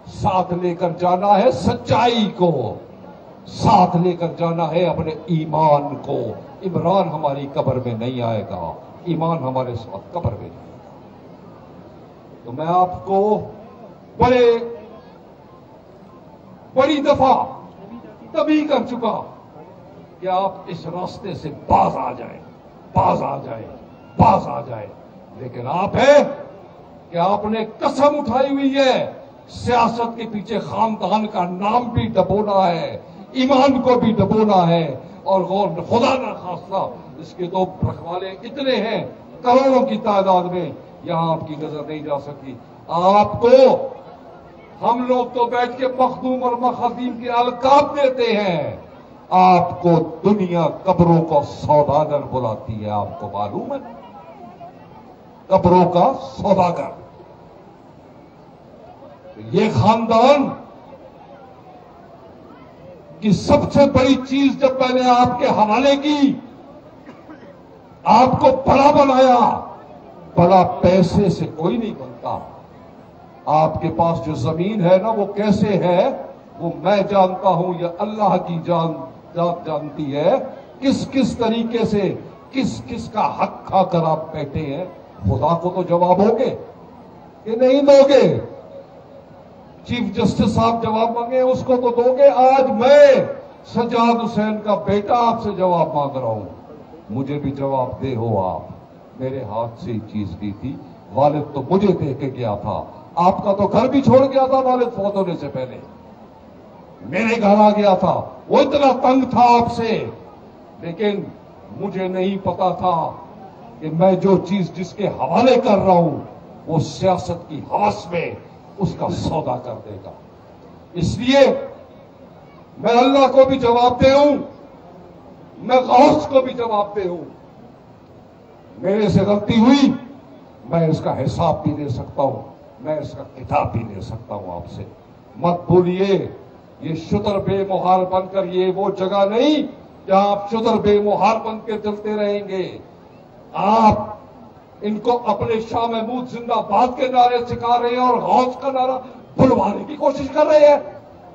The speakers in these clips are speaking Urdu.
ساتھ لے کر جانا ہے سچائی کو، ساتھ لے کر جانا ہے اپنے ایمان کو۔ عمران ہماری قبر میں نہیں آئے گا، ایمان ہمارے ساتھ قبر میں جائے گا۔ تو میں آپ کو بڑی دفعہ تبھی کر چکا کہ آپ اس راستے سے باز آ جائیں، باز آ جائیں، باز آ جائیں، لیکن آپ ہے کہ آپ نے قسم اٹھائی ہوئی ہے سیاست کے پیچھے خاندان کا نام بھی ڈبونا ہے، ایمان کو بھی ڈبونا ہے، اور خدا نہ خواستہ اس کے تو رکھوالے اتنے ہیں کروڑوں کی تعداد میں، یہاں آپ کی نظر نہیں جا سکتی۔ آپ کو ہم لوگ تو بیٹھ کے مخدوم اور مخادیم کے القاب دیتے ہیں، آپ کو دنیا قبروں کا سوداگر بلاتی ہے، آپ کو معلوم ہے؟ قبروں کا سوداگر۔ یہ خاندان کی سب سے بڑی چیز جب میں نے آپ کے حوالے کی، آپ کو بڑا بنایا، بڑا پیسے سے کوئی نہیں بنتا۔ آپ کے پاس جو زمین ہے نا وہ کیسے ہے وہ میں جانتا ہوں، یا اللہ کی ذات جانتی ہے، کس کس طریقے سے کس کس کا حق کھا کر آپ بیٹھے ہیں۔ خدا کو تو جواب ہوگے کہ نہیں دو گے؟ چیف جسٹس صاحب جواب مانگے اس کو تو دو گے؟ آج میں سجاد حسین کا بیٹا آپ سے جواب مانگ رہا ہوں، مجھے بھی جواب دے ہو۔ آپ میرے ہاتھ سے چیز دی تھی، والد تو مجھے دے کے گیا تھا، آپ کا تو گھر بھی چھوڑ گیا تھا والد فوت ہونے سے پہلے، میرے گھر آ گیا تھا، وہ اتنا تنگ تھا آپ سے، لیکن مجھے نہیں پتا تھا کہ میں جو چیز جس کے حوالے کر رہا ہوں وہ سیاست کی ہوس میں اس کا سودا کر دے گا۔ اس لیے میں اللہ کو بھی جواب دے ہوں، میں غوث کو بھی جواب دے ہوں، میرے سے غلطی ہوئی میں اس کا حساب بھی دے سکتا ہوں، میں اس کا کتاب بھی لے سکتا ہوں آپ سے۔ مت بھولیے یہ شتر بے مہار بن کر یہ وہ جگہ نہیں جہاں آپ شتر بے مہار بن کے چلتے رہیں گے۔ آپ ان کو اپنے شاہ محمود زندہ باد کے نعرے سکھا رہے ہیں اور غوث کا نعرہ بلوانے کی کوشش کر رہے ہیں۔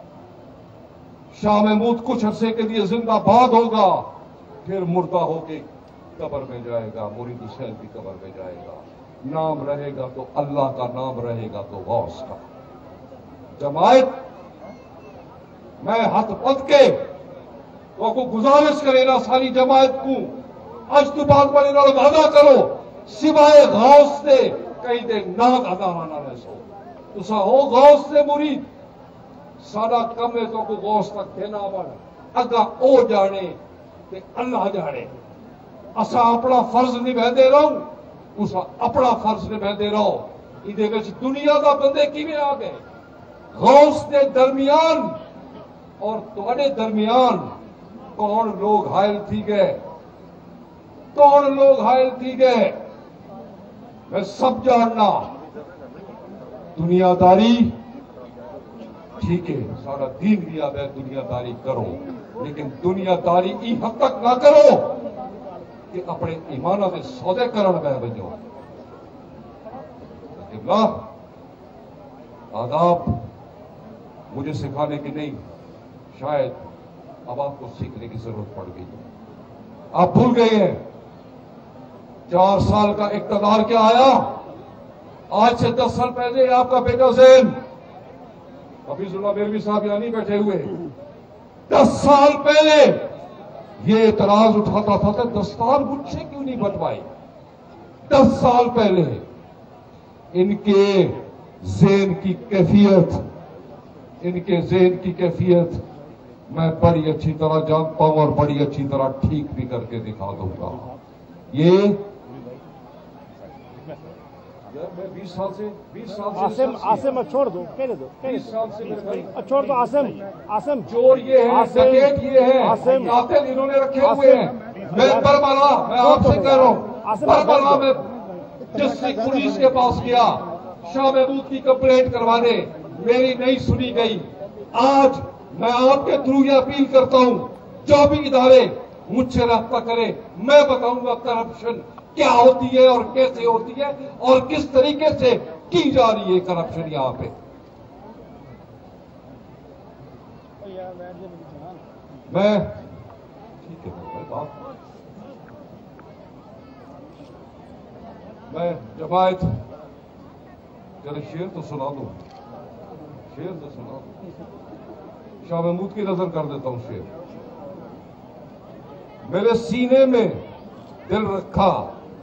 شاہ محمود کچھ عرصے کے لیے زندہ باد ہوگا، پھر مردہ ہو کے قبر میں جائے گا، مرید حسین بھی قبر میں جائے گا، نام رہے گا تو اللہ کا نام رہے گا تو غوث کا۔ جماعت میں ہاتھ پد کے وہ کو گزارش کرے نا ساری جماعت کو، آج تو بعد بڑے نال وعدہ کرو سوائے غوث سے کہیں دے ناگ ہزارہ نہ رہ سو، تسا ہو غوث سے مرید، سارا کم ہے تو کو غوث تک دینا بڑ اگا او جانے تے اللہ جانے۔ اسا اپنا فرض نبھاندے رہو، تسا اپنا فرض نبھاندے رہو۔ ایدے وچ دنیا دا بندے کیویں آ گئے؟ غوث دے درمیان اور تواڈے درمیان کون لوگ حائل تھی گئے؟ کون لوگ حائل تھی گئے؟ میں سب جاننا۔ دنیا داری ٹھیک ہے، سارا دین بھی آتا ہے دنیا داری کرو، لیکن دنیا داری ای حد تک نہ کرو کہ اپنے ایمانہ میں سودے کرن میں بجو۔ اللہ آداب مجھے سکھانے کی نہیں، شاید اب آپ کو سیکھنے کی ضرورت پڑ گئی۔ آپ بھول گئے ہیں 4 سال کا اقتدار کیا آیا؟ آج سے 10 سال پہلے آپ کا بیٹا زین حفیظ اللہ میروی صاحب یہاں نہیں بیٹھے ہوئے، 10 سال پہلے یہ اعتراض اٹھاتا تھا کہ دستار مجھ سے کیوں نہیں بنوائی؟ 10 سال پہلے ان کے ذہن کی کیفیت میں بڑی اچھی طرح جانتا ہوں اور بڑی اچھی طرح ٹھیک بھی کر کے دکھا دوں گا۔ یہ میں 20 سال سے آسم چھوڑ دو، کہنے دو، 20 سال سے میرے بھائی چھوڑ دو۔ آسم چور یہ ہے، ڈکیت یہ ہے، قاتل انہوں نے رکھے ہوئے ہیں۔ میں برملا، میں آپ سے کہہ رہا ہوں، برملا میں ڈسٹرکٹ پولیس کے پاس گیا شاہ محمود کی کمپلینٹ کروانے، میری نہیں سنی گئی۔ آج میں آپ کے تھرو یہ اپیل کرتا ہوں، جو بھی ادارے مجھ سے رابطہ کرے، میں بتاؤں گا کرپشن کیا ہوتی ہے اور کیسے ہوتی ہے اور کس طریقے سے کی جا رہی ہے کرپشن یہاں پہ۔ میں ٹھیک ہے بھائی بات میں جماعت چلے شعر تو سنا دوں شعر تو سنا دوں شاہ محمود کی نظر کر دیتا ہوں شعر میرے سینے میں دل رکھا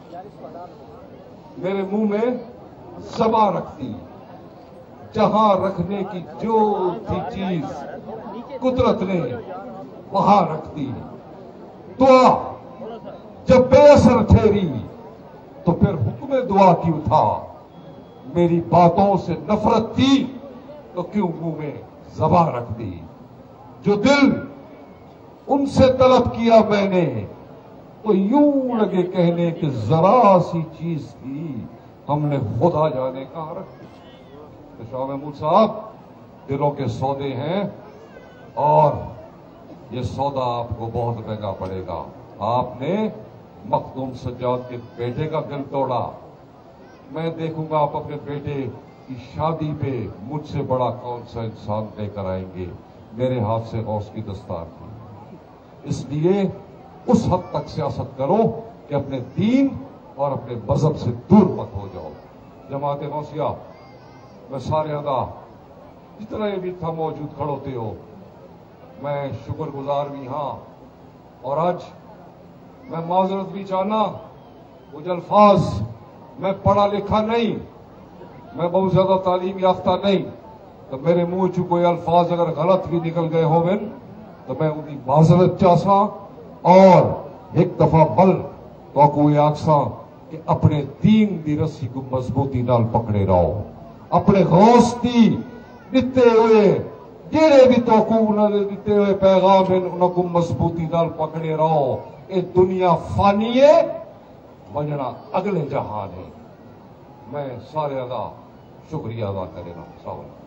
میرے منہ میں زباں رکھتی جہاں رکھنے کی جو تھی چیز قدرت نے وہاں رکھتی دعا جب بے اثر ٹھہری تو پھر حکم دعا کیوں تھا میری باتوں سے نفرت تھی تو کیوں منہ میں زباں رکھ دی جو دل ان سے طلب کیا میں نے تو یوں لگے کہنے کہ ذرا سی چیز تھی ہم نے خدا جانے کہاں رکھ دی تو شاہ محمود صاحب دلوں کے سودے ہیں اور یہ سودا آپ کو بہت مہنگا پڑے گا آپ نے مخدوم سجاد کے بیٹے کا دل توڑا میں دیکھوں گا آپ اپنے بیٹے کی شادی پہ مجھ سے بڑا کون سا انسان لے کر آئیں گے میرے ہاتھ سے غوث کی دستار کی اس لیے اس حد تک سیاست کرو کہ اپنے دین اور اپنے مذہب سے دور مت ہو جاؤ جماعت غوثیہ میں سارے ادا جتنے بھی تھا موجود کھڑوتے ہو میں شکر گزار بھی ہاں اور آج میں معذرت بھی چاہنا کچھ الفاظ میں پڑھا لکھا نہیں میں بہت زیادہ تعلیم یافتہ نہیں تو میرے منہ چ کوئی الفاظ اگر غلط بھی نکل گئے ہو تو میں ان کی معذرت چاہسا اور ایک دفعہ بل تو کوئی آخسا کہ اپنے دین دی رسی کو مضبوطی نال پکڑے رہو اپنے غوث دی دیتے ہوئے جہے بھی توقع انہوں نے دیتے ہوئے پیغام ہیں انہوں کو مضبوطی نال پکڑے رہو یہ دنیا فانی ہے وجنا اگلے جہان ہے میں سارے ادا شکریہ ادا کرے گا